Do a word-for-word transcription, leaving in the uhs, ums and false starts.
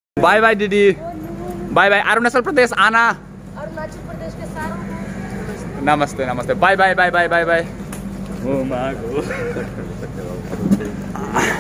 Bye bye दीदी, bye bye. Arunachal Pradesh आना। अरुणाचल प्रदेश के सारों नमस्ते नमस्ते, bye bye bye bye bye bye.